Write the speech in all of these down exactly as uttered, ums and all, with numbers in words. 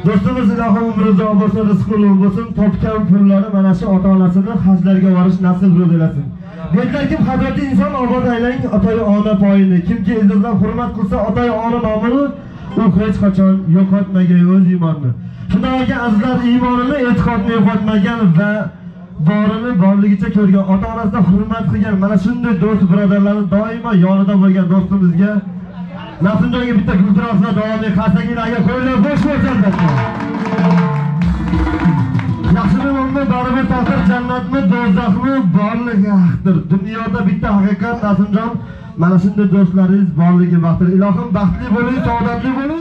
Do'stimiz ilohim umri uzoq bo'lsin, rizqi ulug' bo'lsin, topgan pullari mana shu ota-onasini hajlarga borish nasib bo'lasin. Dedilar kim hazrati inson obod aylang ota-yu ona poyini. Kimki izzat hurmat qilsa ota-yu ona nomini, u hech qachon yo'qotmagan o'z iymonini. Shundan ekan azizlar, iymonini, e'tiqodini yo'qotmagan va borini borligicha ko'rgan, ota-onasiga hurmat qilgan mana shunday do'st birodarlarni doimo yonida bo'lgan do'stimizga Nasimjonga bitta kulturasida davomli qarsaklarga qo'yilib bosh bo'lsin albatta. Yaxshimi bo'lma, baribir taqdir jannatmi, do'zaxmi borligi haqdir. Dunyoda bitta haqiqat Nasimjon, mana shunday do'stlaringiz borligi baxtdir. Ilohim baxtli bo'ling, saodatli bo'ling.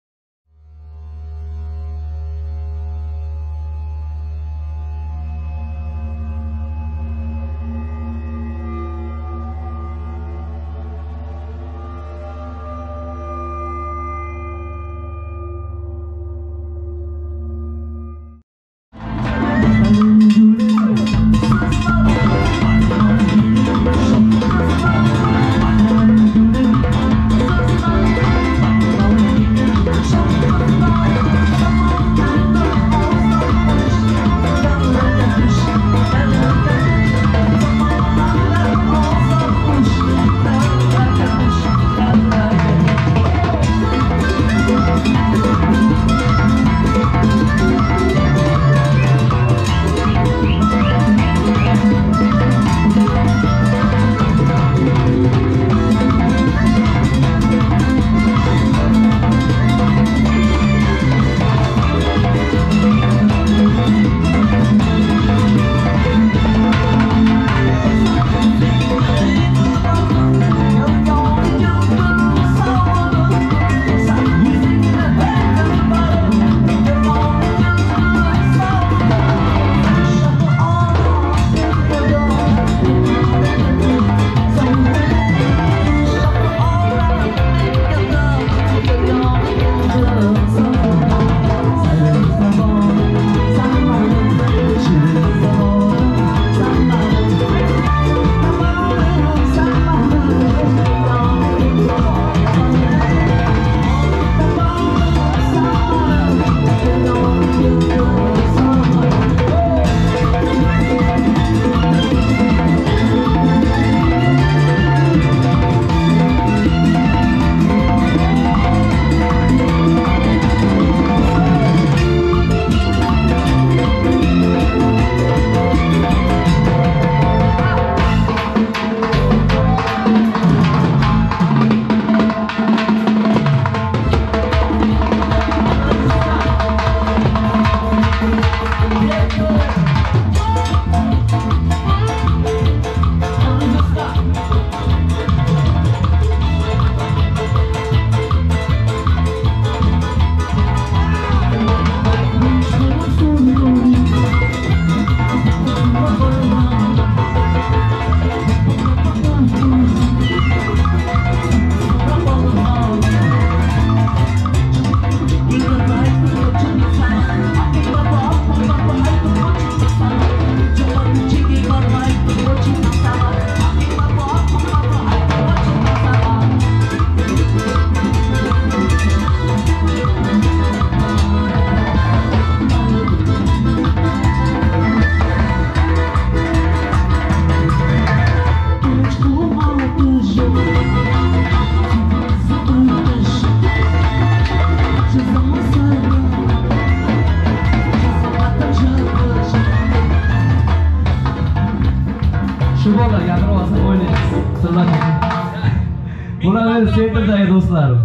Bular sevdidagi do'stlarim.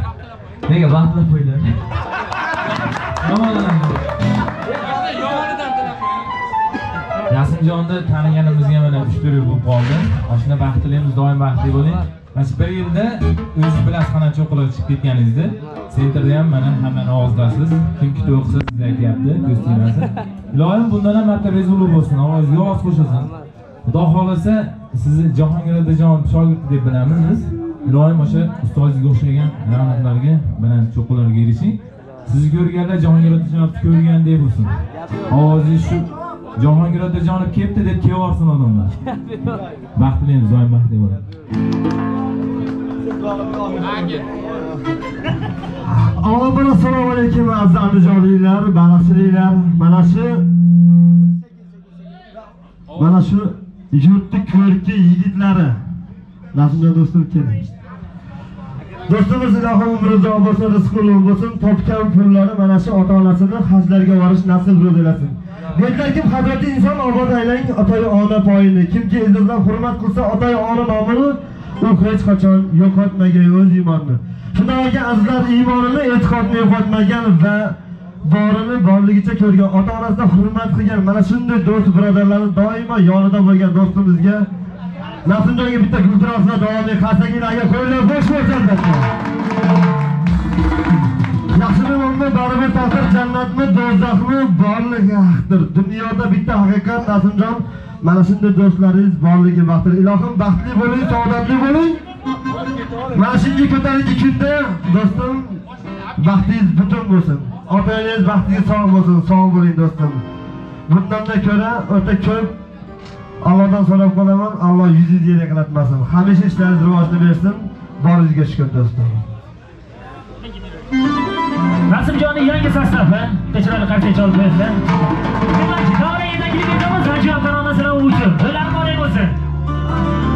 Nega vaqtlar qo'ylar? Nasimjonni taniganimizga mana uch to'rt yil bo'lib qoldi. Mashina baxtliimiz, doim baxtli bo'ling. Mana bir yilda o'zingiz bilasiz qancha cho'qqilar chiqib ketganingizni. Sentrda ham mana hammani og'zidasiz. Kim kutib o'qisa siz aytyapti, ko'z tegmasin. Ilohim bundan ham martabang'iz ulug' bo'lsin, ovozga ovoz qo'shilsin. Xudo xolasa sizni Jahongir Otajon shogirdi deb bilamiz. Ilohim o'sha ustozingizga o'xshagan ra'naqlarga bilan cho'qqilarga erishing. Sizni ko'rganlar Jahongir Otajonov ko'rgandek bo'lsin. Ovozingiz shu Jahongir Otajonov kelibdi deb kelaversin odamlar. Baxtliimiz, doim baxtli bo'ling. Avval assalomu alaykum aziz andijonliklar, banasililar. Mana shu mana shu yurtni ko'rki yigitlari. Nasimjon do'stim keling. Do'stimiz ilohim umringiz bo'lsin, rizqingiz bo'lsin, topgan pullari mana shu ota-onasini hajlarga borish nasib bo'lasin. Dedilar kim hazrati inson obod aylang ota-yu ona poyini. Kimki izzatdan hurmat qilsa ota-yu ona nomini u hech qachon yo'qotmagan o'z iymonni. Shundan keyin azizlar iymonini, e'tiqodini yo'qotmagan va borini borligicha ko'rgan, ota-onasidan hurmat qilgan mana shunday do'st birodarlarning doimo yonida bo'lgan do'stimizga Nasimjonga bitta gultiroslar davomli qarsaklarga qo'yilib bo'sh bo'lsin. Yaxshimi bo'lma, baribir taqdir jannatmi, do'zaxmi borligi haqdir. Dunyoda bitta haqiqat Nasimjon, mana shunday do'stlaringiz borligi baxtdir. Ilohim baxtli bo'ling, saodatli bo'ling. Mana shunday ko'tarinki kunda do'stim baxtingiz butun bo'lsin. Otangiz baxtiga sog' bo'lsin, sog' bo'ling do'stim. Bundan da ko'ra o'ta ko'p Allohdan so'rab qolaman, Alloh yuzingizni yaqinlatmasin. Hamisha ishlaringiz rivojini bersin. Boringizga shukr do'stim. Nasimjonning yangi sostavi, kechirali qarshi chalib berdi. Demak, davra yetakchilik etamiz, Haji Ota onasining uchun. Ular qanday bo'lsin?